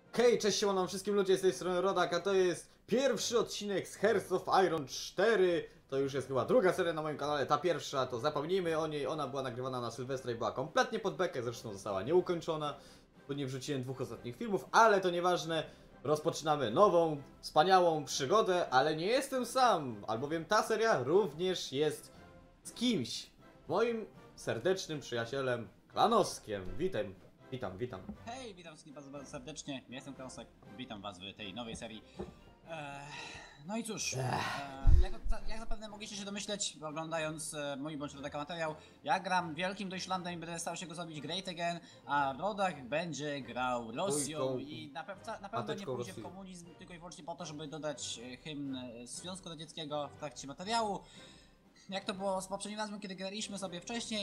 Hej, cześć siemano wszystkim ludzie, z tej strony Rodak, a to jest pierwszy odcinek z Hearts of Iron 4. To już jest chyba druga seria na moim kanale, ta pierwsza to zapomnijmy o niej, ona była nagrywana na Sylwestra i była kompletnie pod bekę, zresztą została nieukończona, bo nie wrzuciłem dwóch ostatnich filmów, ale to nieważne. Rozpoczynamy nową, wspaniałą przygodę, ale nie jestem sam, albowiem ta seria również jest z kimś, moim serdecznym przyjacielem Klanoskiem. Witam. Hej, witam wszystkich bardzo serdecznie, ja jestem Krosek, witam was w tej nowej serii. No i cóż, jak zapewne mogliście się domyśleć, oglądając mój bądź Rodaka materiał, ja gram wielkim Deutschlandem i będę starał się go zrobić great again, a Rodak będzie grał Rosją i na pewno nie pójdzie w komunizm tylko i wyłącznie po to, żeby dodać hymn Związku Radzieckiego w trakcie materiału. Jak to było z poprzednim razem, kiedy graliśmy sobie wcześniej,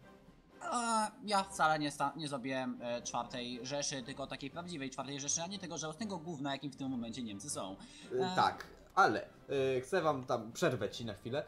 ja wcale nie zrobiłem czwartej Rzeszy, tylko takiej prawdziwej czwartej Rzeszy, a nie tego żałosnego gówna, jakim w tym momencie Niemcy są. Tak, ale chcę wam tam przerwać ci na chwilę.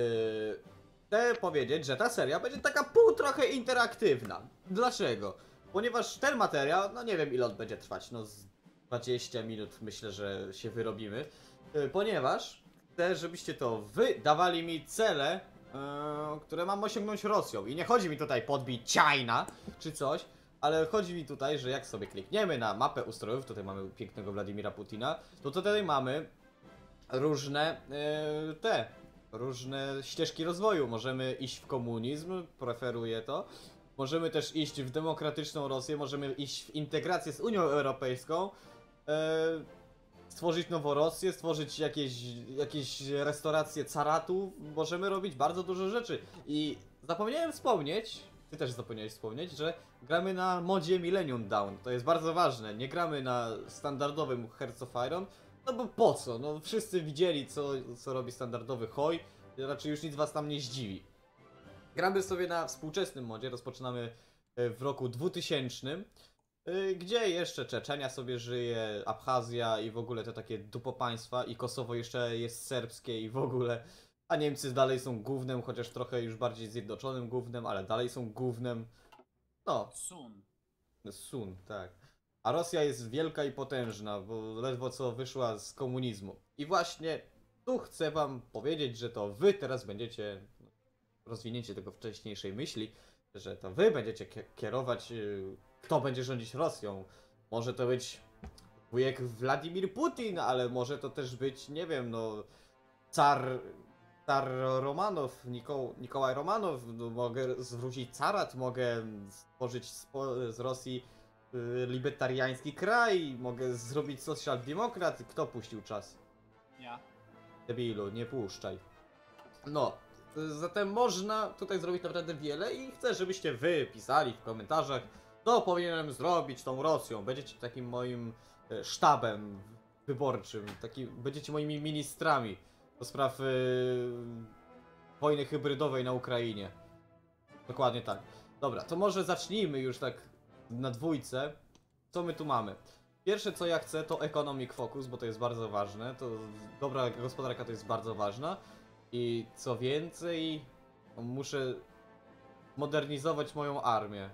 Chcę powiedzieć, że ta seria będzie taka pół trochę interaktywna. Dlaczego? Ponieważ ten materiał, no nie wiem ile on będzie trwać, no z 20 minut myślę, że się wyrobimy. Ponieważ chcę, żebyście to wy dawali mi cele, które mam osiągnąć Rosją. I nie chodzi mi tutaj podbić China czy coś, ale chodzi mi tutaj, że jak sobie klikniemy na mapę ustrojów, tutaj mamy pięknego Władimira Putina, to tutaj mamy różne różne ścieżki rozwoju. Możemy iść w komunizm, preferuję to. Możemy też iść w demokratyczną Rosję, możemy iść w integrację z Unią Europejską, stworzyć nową Rosję, stworzyć jakieś restauracje caratu. Możemy robić bardzo dużo rzeczy. I zapomniałem wspomnieć, ty też zapomniałeś wspomnieć, że gramy na modzie Millennium Dawn. To jest bardzo ważne. Nie gramy na standardowym Hearts of Iron. No bo po co? No wszyscy widzieli co robi standardowy Hoj. Raczej już nic was tam nie zdziwi. Gramy sobie na współczesnym modzie. Rozpoczynamy w roku 2000. Gdzie jeszcze Czeczenia sobie żyje, Abchazja i w ogóle te takie dupopaństwa i Kosowo jeszcze jest serbskie i w ogóle. A Niemcy dalej są gównem, chociaż trochę już bardziej zjednoczonym gównem, ale dalej są gównem. No, Sun, tak. A Rosja jest wielka i potężna, bo ledwo co wyszła z komunizmu. I właśnie tu chcę wam powiedzieć, że to wy teraz będziecie, rozwinięcie tego wcześniejszej myśli, że to wy będziecie kierować, kto będzie rządzić Rosją. Może to być wujek Władimir Putin, ale może to też być, nie wiem, no, car Romanow, Nikołaj Romanow. No, mogę zwrócić carat, mogę stworzyć z Rosji libertariański kraj, mogę zrobić social demokrat. Kto puścił czas? Ja. Debilu, nie puszczaj. No, zatem można tutaj zrobić naprawdę wiele i chcę, żebyście wy pisali w komentarzach, co powinienem zrobić tą Rosją. Będziecie takim moim sztabem wyborczym, będziecie moimi ministrami do spraw wojny hybrydowej na Ukrainie. Dokładnie tak. Dobra, to może zacznijmy już tak na dwójce. Co my tu mamy? Pierwsze co ja chcę to economic focus, bo to jest bardzo ważne. To dobra gospodarka to jest bardzo ważna. I co więcej, muszę modernizować moją armię.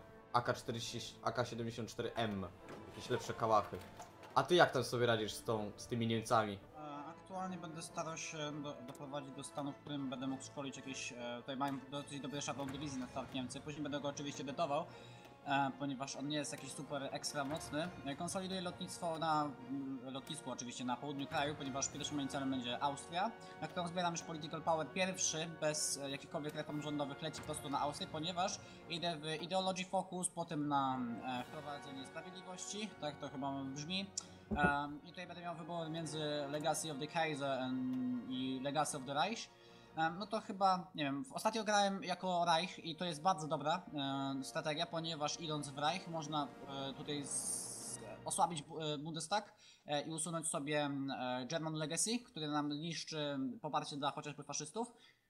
AK-74M. Jakieś lepsze kałachy. A ty jak tam sobie radzisz z tymi Niemcami? Aktualnie będę starał się doprowadzić do stanu, w którym będę mógł szkolić jakieś, tutaj mają dosyć dobry szablon dywizji na start Niemcy, później będę go oczywiście detował, ponieważ on nie jest jakiś super ekstra mocny. Konsoliduję lotnictwo na lotnisku oczywiście na południu kraju, ponieważ pierwszym moim celem będzie Austria, na którą zbieram już political power pierwszy, bez jakichkolwiek reform rządowych, leci prosto na Austrię, ponieważ idę w ideology focus, potem na wprowadzenie sprawiedliwości, tak to chyba brzmi. I tutaj będę miał wybór między Legacy of the Kaiser i Legacy of the Reich. No to chyba, nie wiem, ostatnio grałem jako Reich i to jest bardzo dobra strategia, ponieważ idąc w Reich można tutaj osłabić Bundestag i usunąć sobie German Legacy, który nam niszczy poparcie dla chociażby faszystów.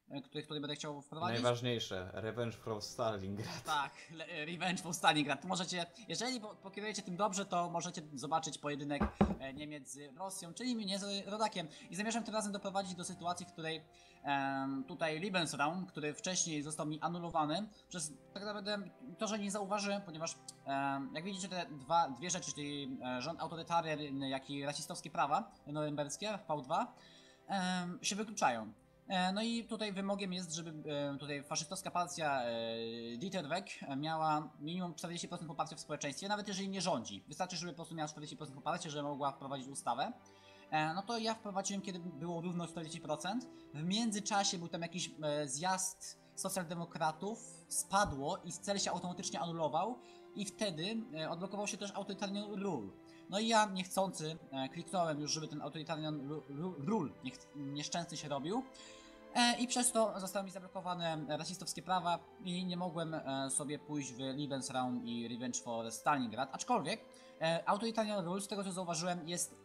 który będę chciał wprowadzić. Najważniejsze, Revenge from Stalingrad. Tak, Revenge for Stalingrad. Możecie, jeżeli pokierujecie tym dobrze, to możecie zobaczyć pojedynek Niemiec z Rosją, czyli mnie z rodakiem. I zamierzam tym razem doprowadzić do sytuacji, w której tutaj Lebensraum, który wcześniej został mi anulowany, przez tak naprawdę to, że nie zauważyłem, ponieważ jak widzicie te dwie rzeczy, czyli rząd autorytarny, jak i rasistowskie prawa norymberskie w V2 się wykluczają. No i tutaj wymogiem jest, żeby tutaj faszystowska partia Dieter Weg miała minimum 40% poparcia w społeczeństwie, nawet jeżeli nie rządzi. Wystarczy, żeby po prostu miała 40% poparcia, żeby mogła wprowadzić ustawę. No to ja wprowadziłem, kiedy było równo 40%. W międzyczasie był tam jakiś zjazd socjaldemokratów, spadło i cel się automatycznie anulował i wtedy odblokował się też autorytarny rule. No i ja niechcący kliknąłem już, żeby ten autorytarny rule nieszczęsny się robił. I przez to zostały mi zablokowane rasistowskie prawa i nie mogłem sobie pójść w Lebensraum i Revenge for Stalingrad. Aczkolwiek Autoritarian Rule, z tego co zauważyłem, jest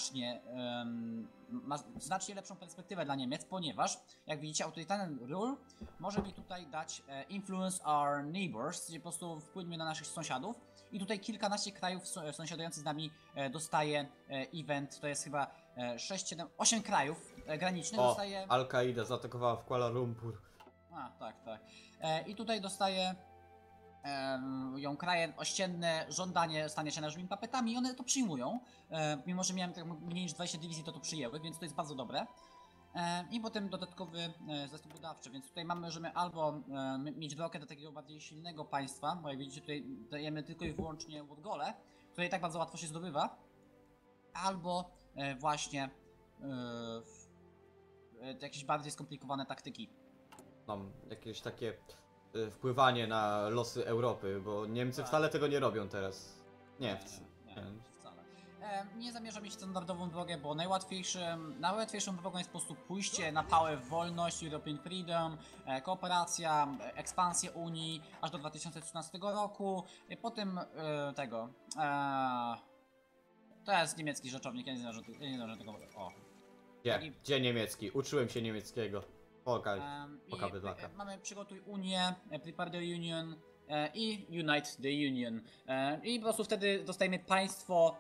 ma znacznie lepszą perspektywę dla Niemiec, ponieważ jak widzicie Autoritarian Rule może mi tutaj dać Influence Our Neighbors, czyli po prostu wpłynie na naszych sąsiadów. I tutaj kilkanaście krajów sąsiadujących z nami dostaje event, to jest chyba 6, 7, 8 krajów granicznych dostaje... Al-Kaida zaatakowała w Kuala Lumpur. A, tak. I tutaj dostaje ją kraje ościenne, żądanie stania się naszymi papetami i one to przyjmują. Mimo, że miałem tak mniej niż 20 dywizji, to przyjęły, więc to jest bardzo dobre. I potem dodatkowy zastęp budowczy, więc tutaj możemy albo mieć drogę do takiego bardziej silnego państwa, bo jak widzicie tutaj dajemy tylko i wyłącznie Łodgole, które i tak bardzo łatwo się zdobywa, albo właśnie jakieś bardziej skomplikowane taktyki. No, jakieś takie wpływanie na losy Europy, bo Niemcy wcale tego nie robią teraz. Nie, wcale. Nie zamierzam iść standardową drogę, bo najłatwiejszą drogą jest po prostu pójście na pałę w wolność, European Freedom, kooperacja, ekspansja Unii aż do 2013 roku, i potem to jest niemiecki rzeczownik, ja nie znam tego. O. Gdzie niemiecki? Uczyłem się niemieckiego. Poka bydlaka. Mamy Przygotuj Unię, Prepare the Union i Unite the Union. I po prostu wtedy dostajemy państwo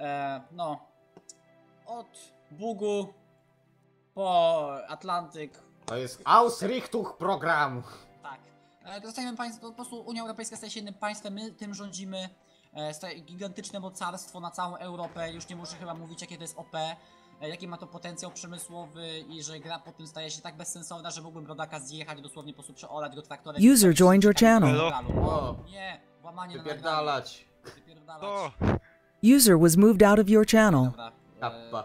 od Bugu po Atlantyk. To jest Ausrichtung Program. Tak. Dostajemy państwo, po prostu Unia Europejska staje się jednym państwem, my tym rządzimy. Staje gigantyczne mocarstwo na całą Europę, już nie muszę chyba mówić jakie to jest OP. Jaki ma to potencjał przemysłowy i że gra po tym staje się tak bezsensowna, że mógłbym rodaka zjechać, dosłownie po prostu przeorać go traktorem. User joined your channel. O, nie, łamanie na Wypierdalać. Wypierdalać. User was moved out of your channel. Dobra. Kappa.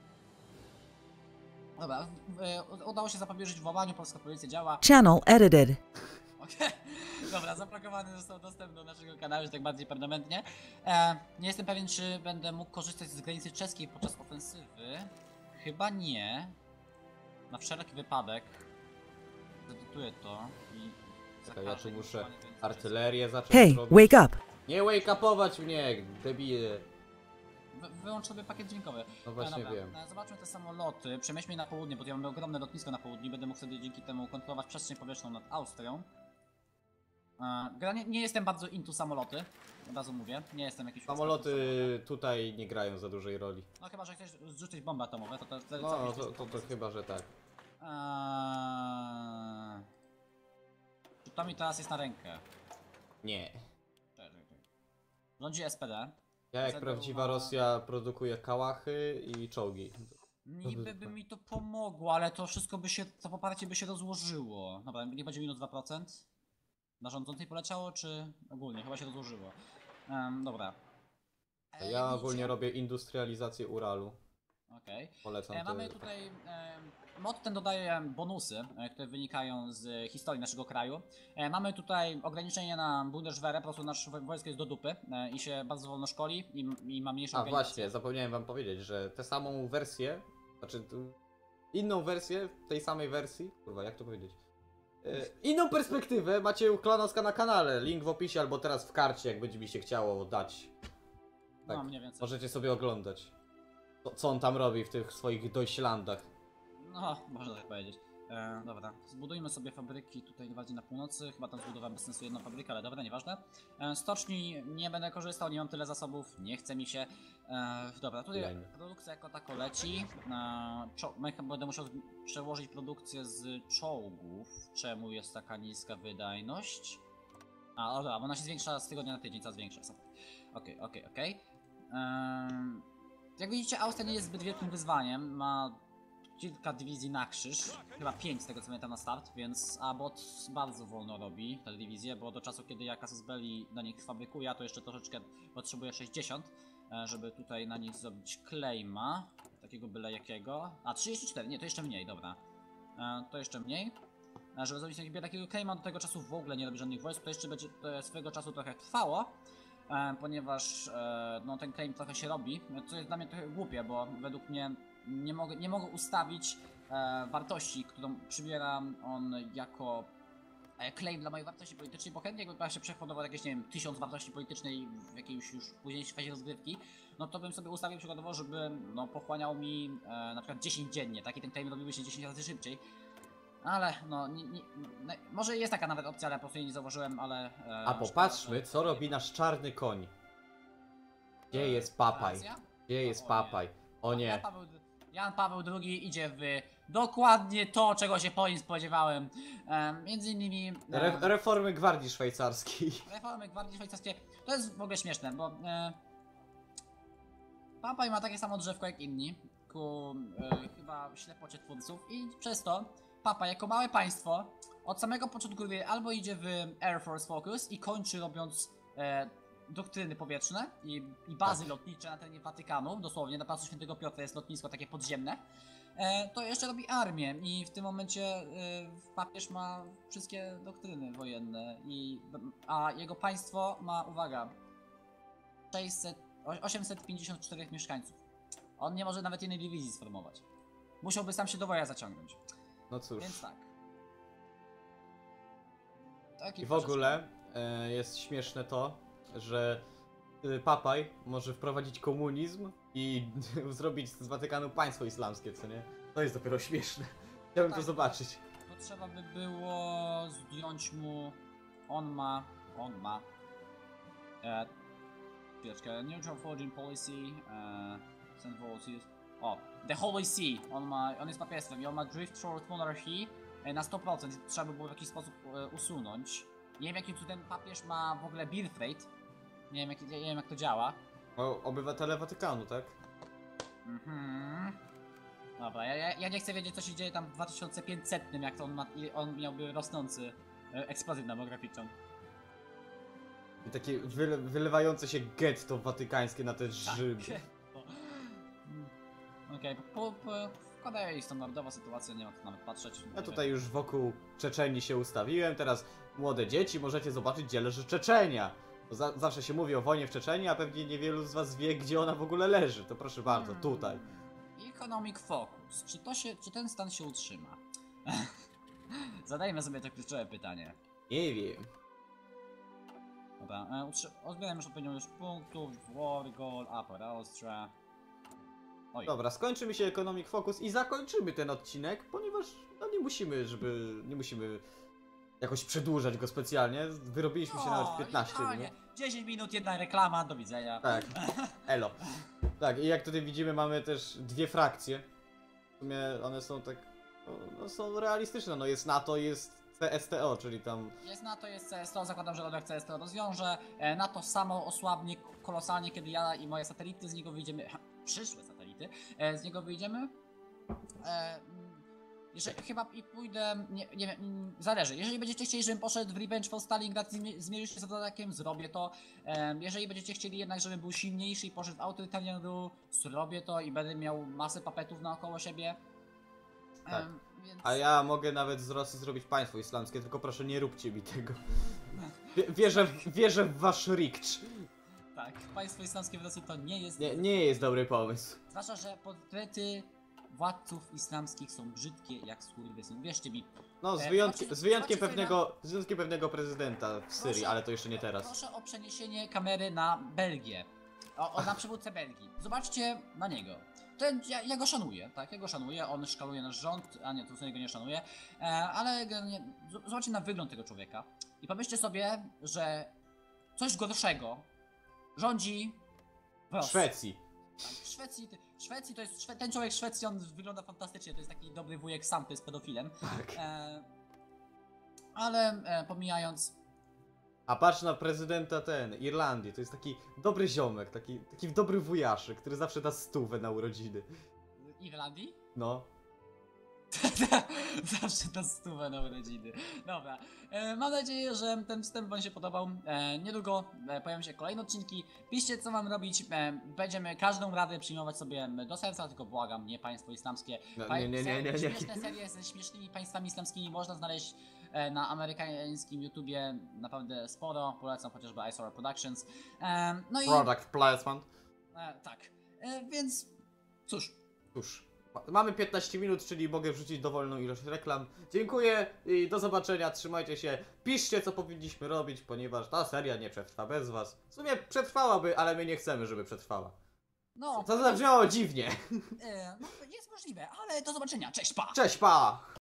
Dobra, udało się zapobieżyć włamaniu, polska policja działa. Channel edited. Okej. Dobra, zablokowany został dostęp do naszego kanału, że tak bardziej permanentnie. Nie jestem pewien, czy będę mógł korzystać z granicy czeskiej podczas ofensywy. Chyba nie. Na wszelki wypadek zedytuję to i Czekaj, ja tu muszę głosowanie granicy artylerię zacząć Hey, robić. wake up. Nie wake upować mnie, debile. czeskiej. Wyłącz sobie pakiet dźwiękowy. No właśnie wiem. Zobaczmy te samoloty. Przemieśćmy na południe, bo ja mam ogromne lotnisko na południu. Będę mógł sobie dzięki temu kontrolować przestrzeń powietrzną nad Austrią. Nie jestem bardzo into samoloty, od razu mówię, nie jestem jakiś... Samoloty tutaj nie grają za dużej roli. No chyba, że chcesz zrzucić bombę atomowe, to wtedy No, to chyba, że tak. Czy to mi teraz jest na rękę? Nie. Czekaj. Rządzi SPD. Ja jak Zero prawdziwa ma- Rosja produkuję kałachy i czołgi. Niby by mi to pomogło, ale to wszystko to poparcie by się rozłożyło. Dobra, nie będzie minus 2%. Na rządzącej poleciało, czy ogólnie? Chyba się rozłożyło. Dobra. Ja ogólnie widzicie? robię industrializację Uralu. Okej. Polecam Mamy tutaj, mod ten dodaje bonusy, które wynikają z historii naszego kraju. Mamy tutaj ograniczenie na Bundeswehr, po prostu nasze wojsko jest do dupy i się bardzo wolno szkoli i ma mniejszą A organizację. właśnie, zapomniałem wam powiedzieć, że tę samą wersję, znaczy inną wersję tej samej wersji, kurwa jak to powiedzieć? Inną perspektywę macie u Klanoska na kanale, link w opisie albo teraz w karcie, jak będzie mi się chciało dać. Tak, No mniej więcej. możecie sobie oglądać, co on tam robi w tych swoich Deutschlandach. No, można tak powiedzieć. Dobra, zbudujmy sobie fabryki tutaj bardziej na północy. Chyba tam zbudowałem bez sensu jedną fabrykę, ale dobra, nieważne. Stoczni nie będę korzystał, nie mam tyle zasobów, nie chce mi się. Dobra, tutaj Fajne. produkcja jako tako leci. Będę musiał przełożyć produkcję z czołgów. Czemu jest taka niska wydajność? A, dobra, bo ona się zwiększa z tygodnia na tydzień, coraz większa. Okej. Jak widzicie, Austria nie jest zbyt wielkim wyzwaniem. Ma kilka dywizji na krzyż, chyba 5 z tego co pamiętam na start, więc Abbott bardzo wolno robi te dywizje, bo do czasu kiedy ja Casus Belli na nich fabrykuje, to jeszcze troszeczkę potrzebuję 60, żeby tutaj na nich zrobić claima, takiego byle jakiego. A 34, nie, to jeszcze mniej, dobra. To jeszcze mniej. Żeby zrobić takiego claima, do tego czasu w ogóle nie robi żadnych wojsk, to jeszcze będzie swojego czasu trochę trwało. Ponieważ no, ten claim trochę się robi, co jest dla mnie trochę głupie, bo według mnie nie mogę ustawić wartości, którą przybiera on jako claim dla mojej wartości politycznej, bo chętnie jakby się przechodował jakieś, nie wiem, 1000 wartości politycznej w jakiejś już późniejszej fazie rozgrywki, no to bym sobie ustawił przykładowo, żeby no, pochłaniał mi na przykład 10 dziennie, tak, i ten claim robiłby się 10 razy szybciej. Ale no, może jest taka nawet opcja, ale po prostu jej nie zauważyłem, ale... A popatrzmy, co robi nasz czarny koń. Gdzie jest Papaj? Gdzie jest Papaj? O nie. Jan Paweł II idzie w dokładnie to, czego się po nim spodziewałem. Między innymi... Reformy Gwardii Szwajcarskiej. Reformy Gwardii Szwajcarskiej. To jest w ogóle śmieszne, bo... Papaj ma takie samo drzewko jak inni, ku chyba ślepocie twórców, i przez to Papa jako małe państwo od samego początku gry albo idzie w Air Force Focus i kończy robiąc doktryny powietrzne i bazy lotnicze na terenie Watykanu, dosłownie na placu Świętego Piotra jest lotnisko takie podziemne, to jeszcze robi armię i w tym momencie papież ma wszystkie doktryny wojenne, a jego państwo ma, uwaga, 854 mieszkańców. On nie może nawet jednej dywizji sformować. Musiałby sam się do woja zaciągnąć. No cóż. Więc tak. I w ogóle jest śmieszne to, że Papaj może wprowadzić komunizm i zrobić z Watykanu państwo islamskie, co nie? To jest dopiero śmieszne. Chciałbym Tak. to zobaczyć. To trzeba by było zdjąć mu... On ma... Chwileczkę. Neutral Foreign Policy... Send Policies... O! The Holy See! On jest papieżem i on ma Drift Toward Monarchy na 100%. Trzeba by było w jakiś sposób usunąć. Nie wiem jaki tu ten papież ma w ogóle birth rate. Nie wiem jak to działa. Obywatele Watykanu, tak? Dobra, ja nie chcę wiedzieć co się dzieje tam w 2500, jak to on miałby rosnący eksplozję demograficzną. I takie wylewające się getto watykańskie na te Rzymy. Okej, w Korei standardowa sytuacja, nie ma co nawet patrzeć. Ja tutaj już wokół Czeczenii się ustawiłem, teraz młode dzieci możecie zobaczyć, gdzie leży Czeczenia. Bo zawsze się mówi o wojnie w Czeczenii, a pewnie niewielu z was wie, gdzie ona w ogóle leży. To proszę bardzo, tutaj. Economic Focus. Czy ten stan się utrzyma? Zadajmy sobie to kluczowe pytanie. Nie wiem. Dobra, odbieram już odpowiednią już punktów. War, Goal, Upper Austria. Oj. Dobra, skończy mi się Economic Focus i zakończymy ten odcinek, ponieważ no nie musimy jakoś przedłużać go specjalnie. Wyrobiliśmy się nawet w 15 minut. 10 minut, jedna reklama, do widzenia. Tak, elo. Tak, i jak tutaj widzimy, mamy też dwie frakcje. W sumie one są tak, no są realistyczne, no jest NATO, jest CSTO, czyli tam... Jest NATO, jest CSTO, zakładam, że rodek CSTO rozwiąże. NATO samo osłabnie kolosalnie, kiedy ja i moje satelity z niego wyjdziemy. Przyszłe satelity, z niego wyjdziemy. Jeżeli chyba i pójdę, nie wiem, zależy. Jeżeli będziecie chcieli, żebym poszedł w Revenge for Stalingrad i zmierzył się z atakiem, zrobię to. Jeżeli będziecie chcieli jednak, żebym był silniejszy i poszedł w Autoritarian Rule, zrobię to i będę miał masę papetów naokoło siebie. Tak. Więc... A ja mogę nawet z Rosji zrobić państwo islamskie, tylko proszę nie róbcie mi tego. Wierzę w wasz rikcz. Tak, państwo islamskie w Rosji to nie jest... Nie jest dobry pomysł. Zwłaszcza, że portrety władców islamskich są brzydkie jak skurwysyn. Wierzcie mi. No, z wyjątkiem pewnego prezydenta w Syrii, ale to jeszcze nie teraz. Proszę o przeniesienie kamery na Belgię. na przywódcę Belgii. Zobaczcie na niego. Ja go szanuję, tak? Ja go szanuję, on szkaluje nasz rząd, a nie, to co niego nie szanuję. Ale zobaczcie na wygląd tego człowieka. I pomyślcie sobie, że coś gorszego rządzi w W Rosji. Szwecji. Tak, w Szwecji to jest, ten człowiek w Szwecji, on wygląda fantastycznie, to jest taki dobry wujek sam, to jest pedofilem. Tak. Ale pomijając, A patrz na prezydenta Irlandii, to jest taki dobry ziomek, taki dobry wujaszek, który zawsze da 100 na urodziny. Irlandii? No. Zawsze ta 100 na urodziny. Dobra. Mam nadzieję, że ten wstęp wam się podobał. Niedługo pojawią się kolejne odcinki. Piszcie, co mam robić. Będziemy każdą radę przyjmować sobie do serca, tylko błagam, nie państwo islamskie. No, nie. Śmieszne serie ze śmiesznymi państwami islamskimi można znaleźć na amerykańskim YouTubie naprawdę sporo. Polecam chociażby Isora Productions. No i Product placement. tak. Więc cóż. Cóż, mamy 15 minut, czyli mogę wrzucić dowolną ilość reklam. Dziękuję i do zobaczenia, trzymajcie się. Piszcie, co powinniśmy robić, ponieważ ta seria nie przetrwa bez was. W sumie przetrwałaby, ale my nie chcemy, żeby przetrwała. No, To zabrzmiało dziwnie. no jest możliwe, ale do zobaczenia. Cześć, pa! Cześć, pa!